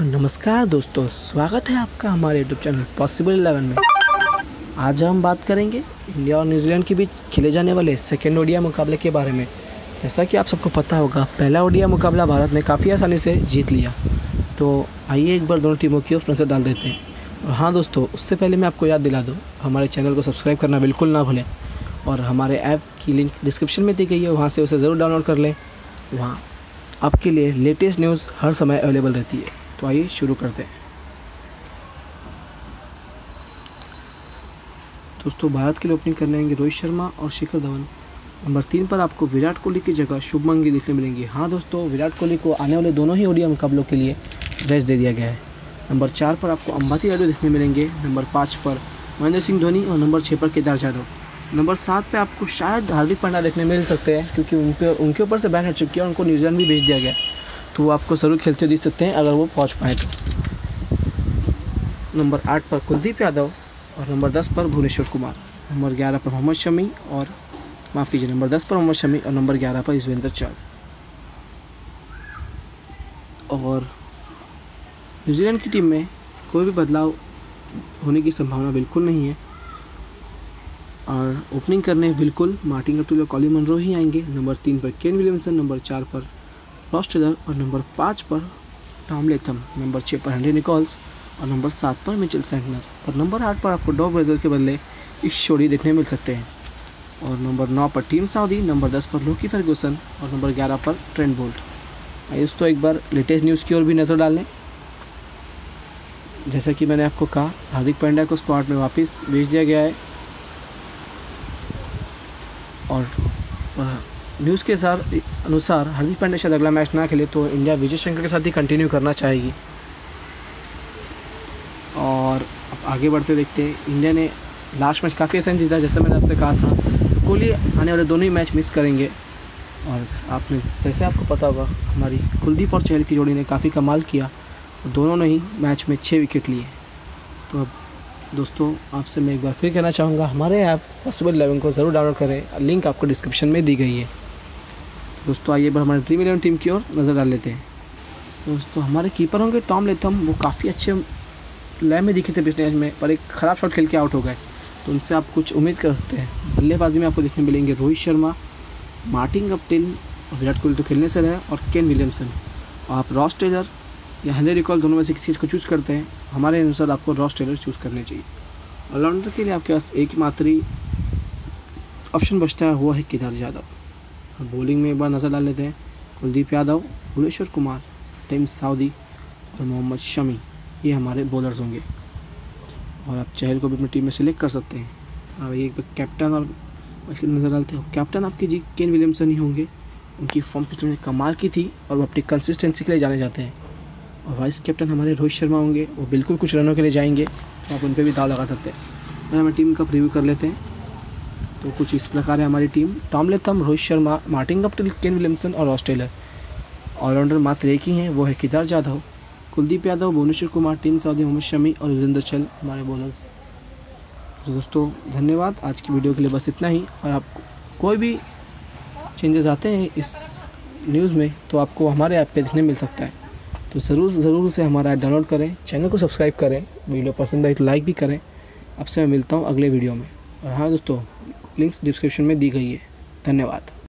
तो नमस्कार दोस्तों, स्वागत है आपका हमारे यूट्यूब चैनल Playing11 में। आज हम बात करेंगे इंडिया और न्यूजीलैंड के बीच खेले जाने वाले सेकेंड ओडीआई मुकाबले के बारे में। जैसा कि आप सबको पता होगा, पहला ओडीआई मुकाबला भारत ने काफ़ी आसानी से जीत लिया। तो आइए एक बार दोनों टीमों की ओर नज़र डाल देते हैं। और हाँ दोस्तों, उससे पहले मैं आपको याद दिला दूँ, हमारे चैनल को सब्सक्राइब करना बिल्कुल ना भूलें और हमारे ऐप की लिंक डिस्क्रिप्शन में दी गई है, वहाँ से उसे ज़रूर डाउनलोड कर लें। वहाँ आपके लिए लेटेस्ट न्यूज़ हर समय अवेलेबल रहती है। तो आइए शुरू करते हैं। दोस्तों, भारत के लिए ओपनिंग करने आएंगे रोहित शर्मा और शिखर धवन। नंबर 3 पर आपको विराट कोहली की जगह शुभमन गिल देखने मिलेंगे। हाँ दोस्तों, विराट कोहली को आने वाले दोनों ही ओडीआई मुकाबलों के लिए रेस्ट दे दिया गया है। नंबर 4 पर आपको अंबाती रायडू देखने मिलेंगे। नंबर 5 पर महेंद्र सिंह धोनी और नंबर 6 पर केदार जाधव। नंबर 7 पे आपको शायद हार्दिक पांड्या देखने मिल सकते हैं, क्योंकि उनके ऊपर से बैन हट चुकी है और उनको न्यूजीलैंड भी भेज दिया गया, तो वो आपको ज़रूर खेलते हुए दिख सकते हैं अगर वो पहुंच पाए तो। नंबर 8 पर कुलदीप यादव और नंबर 10 पर भुवनेश्वर कुमार। नंबर 11 पर मोहम्मद शमी और नंबर 10 पर मोहम्मद शमी और नंबर 11 पर युजवेंद्र चहल। और न्यूजीलैंड की टीम में कोई भी बदलाव होने की संभावना बिल्कुल नहीं है और ओपनिंग करने बिल्कुल मार्टिन गप्टिल और कॉलिन मनरो ही आएंगे। नंबर 3 पर केन विलियमसन, नंबर 4 पर रॉस टेलर और नंबर 5 पर टॉम लेथम, नंबर 6 पर हेनरी निकोल्स और नंबर 7 पर मिचेल सेंटनर। और नंबर 8 पर आपको डॉग ब्रेजर के बदले इस शोरी देखने मिल सकते हैं। और नंबर 9 पर टीम साउदी, नंबर 10 पर लोकी फर्गूसन और नंबर 11 पर ट्रेंट बोल्ट। आइए दोस्तों, एक बार लेटेस्ट न्यूज़ की ओर भी नज़र डाल लें। जैसा कि मैंने आपको कहा, हार्दिक पांड्या को स्क्वाड में वापस भेज दिया गया है और न्यूज़ के अनुसार हार्दिक पांड्या शायद अगला मैच ना खेले तो इंडिया विजय शंकर के साथ ही कंटिन्यू करना चाहेगी। और अब आगे बढ़ते देखते हैं। इंडिया ने लास्ट मैच काफ़ी आसान जीता, जैसे मैंने आपसे कहा था। कोहली आने वाले दोनों ही मैच मिस करेंगे और जैसे आपको पता होगा, हमारी कुलदीप और चहल की जोड़ी ने काफ़ी कमाल किया और दोनों ने ही मैच में 6 विकेट लिए। तो अब दोस्तों, आपसे मैं एक बार फिर कहना चाहूँगा, हमारे ऐप Playing11 को ज़रूर डाउनलोड करें, लिंक आपको डिस्क्रिप्शन में दी गई है। दोस्तों, आइए बार हमारे Dream11 टीम की ओर नज़र डाल लेते हैं। दोस्तों, हमारे कीपर होंगे टॉम लेथम। वो काफ़ी अच्छे लय में दिखे थे पिछले मैच में, पर एक ख़राब शॉट खेल के आउट हो गए, तो उनसे आप कुछ उम्मीद कर सकते हैं। बल्लेबाजी में आपको देखने मिलेंगे रोहित शर्मा, मार्टिन गप्टिल और विराट कोहली तो खेलने से रहे, और केन विलियमसन। आप रॉस टेलर या हेनरी निकोल्स दोनों में से किसी चीज़ को चूज़ करते हैं। हमारे अनुसार आपको रॉस टेलर चूज़ करने चाहिए। ऑलराउंडर के लिए आपके पास एक मात्र ही ऑप्शन बचता है, वो है केदार जाधव। बॉलिंग में एक बार नज़र डाल लेते हैं। कुलदीप यादव, भुवनेश्वर कुमार, टीम साउदी और मोहम्मद शमी, ये हमारे बॉलर्स होंगे। और आप चहल को भी अपनी टीम में सेलेक्ट कर सकते हैं। अब एक कैप्टन और इसकी नज़र डालते हैं। कैप्टन आपके जी केन विलियमसन ही होंगे। उनकी फॉर्म पिछले में कमाल की थी और वो अपनी कंसिस्टेंसी के लिए जाने जाते हैं। और वाइस कैप्टन हमारे रोहित शर्मा होंगे। वो बिल्कुल कुछ रनों के लिए जाएंगे, तो आप उन पर भी दाव लगा सकते हैं। हमें टीम का प्रीव्यू कर लेते हैं। तो कुछ इस प्रकार है हमारी team. Tom Latham, Rohit Sharma, Martin Guptill, Kane Williamson और रॉस टेलर। ऑलराउंडर मात्र एक ही हैं, वो है केदार जाधव। कुलदीप यादव, भुवनेश्वर कुमार, टीम साउदी, मोहम्मद शमी और युजवेंद्र चहल हमारे बॉलर्स। तो दोस्तों, धन्यवाद। आज की वीडियो के लिए बस इतना ही। और आपको कोई भी चेंजेस आते हैं इस न्यूज़ में, तो आपको हमारे ऐप पे देखने मिल सकता है। तो ज़रूर से हमारा ऐप डाउनलोड करें, चैनल को सब्सक्राइब करें, वीडियो पसंद आई तो लाइक भी करें। आपसे मैं मिलता हूँ अगले वीडियो में। और हाँ दोस्तों, लिंक्स डिस्क्रिप्शन में दी गई है। धन्यवाद।